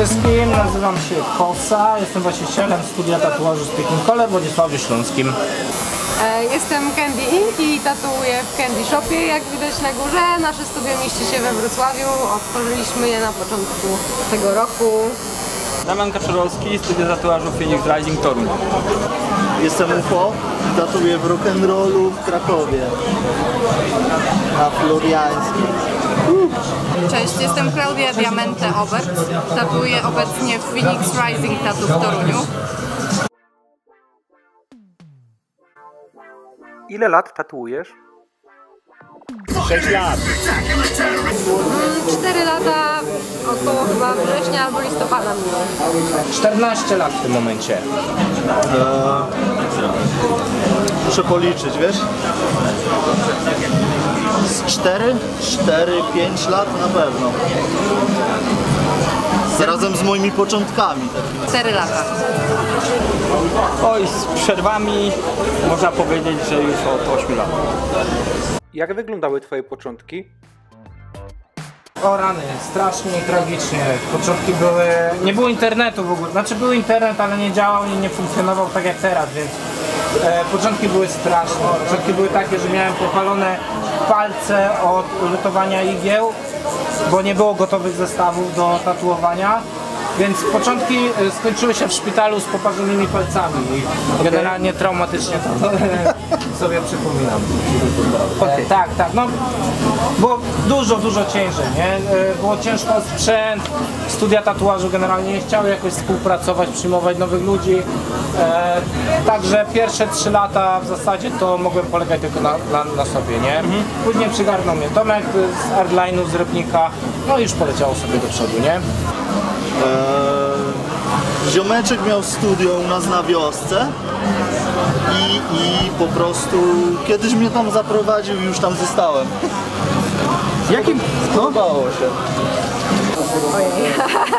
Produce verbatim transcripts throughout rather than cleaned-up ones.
wszystkim, nazywam się Kosa, jestem właścicielem studia tatuażu Speaking Color w Wodzisławiu Śląskim. Jestem Candy Ink i tatuuję w Candy Shopie, jak widać na górze. Nasze studio mieści się we Wrocławiu, otworzyliśmy je na początku tego roku. Damian Kaczorowski, studio tatuażu Phoenix Rising Toruń. Jestem Ufo i tatuję w rock'n'rollu w Krakowie, na Floriańskiej. Cześć, jestem Klaudia Diamante Obert. Tatuuję obecnie w Phoenix Rising Tattoo w Toruniu. Ile lat tatuujesz? sześć lat. cztery lata, około chyba września albo listopada minęło. czternaście lat w tym momencie. Eee, muszę policzyć, wiesz? Z cztery, cztery, pięć lat na pewno. Razem z moimi początkami. cztery lata. Oj, z przerwami można powiedzieć, że już od ośmiu lat. Jak wyglądały twoje początki? O rany, strasznie i tragicznie. Początki były... nie było internetu w ogóle. Znaczy był internet, ale nie działał i nie funkcjonował tak jak teraz, więc e, początki były straszne. Początki były takie, że miałem popalone palce od lutowania igieł, bo nie było gotowych zestawów do tatuowania. Więc początki skończyły się w szpitalu z poparzonymi palcami i generalnie traumatycznie to sobie przypominam. Okay. Tak, tak, no było dużo, dużo ciężej, nie? Było ciężko sprzęt, studia tatuażu generalnie nie chciały jakoś współpracować, przyjmować nowych ludzi. E, także pierwsze trzy lata w zasadzie to mogłem polegać tylko na, na, na sobie, nie? Mhm. Później przygarnął mnie Tomek z Artline'u, z Rybnika, no i już poleciało sobie do przodu, nie? Eee, ziomeczek miał studio u nas na wiosce i, i po prostu kiedyś mnie tam zaprowadził i już tam zostałem. Jakim? Podobało się. Ojej.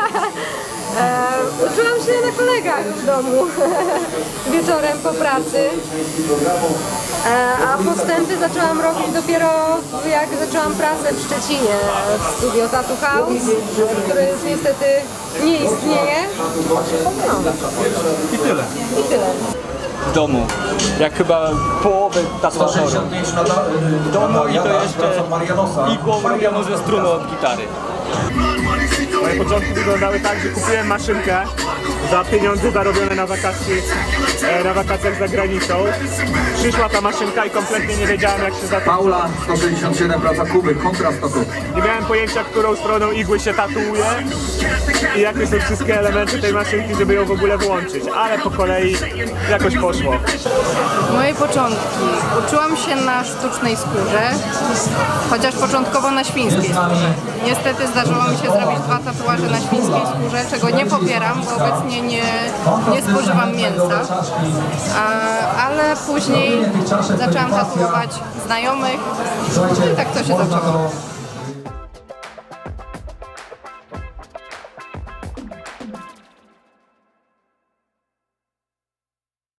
Eee, uczyłam się na kolegach w domu wieczorem po pracy, eee, a postępy zaczęłam robić dopiero jak zaczęłam pracę w Szczecinie w studio Tattoo House, które już niestety nie istnieje. No. I tyle. I tyle. W domu, jak chyba połowę tatuatorów. W domu i to jeszcze igłą robioną ze struną od gitary. Moje początki wyglądały tak, że kupiłem maszynkę za pieniądze zarobione na wakacje, na wakacjach za granicą. Przyszła ta maszynka i kompletnie nie wiedziałem, jak się zatatuuje. Paula sto sześćdziesiąt siedem, praca Kuby, kontrast tatu. Nie miałem pojęcia, którą stroną igły się tatuuje i jakie są wszystkie elementy tej maszynki, żeby ją w ogóle włączyć, ale po kolei jakoś poszło. Moje początki. Uczyłam się na sztucznej skórze, chociaż początkowo na świńskiej skórze. Niestety zdarzyło mi się zrobić dwa tatuaże na świńskiej skórze, czego nie popieram, bo obecnie nie, nie spożywam mięsa. A, ale później zaczęłam tatuować znajomych, no i tak to się zaczęło.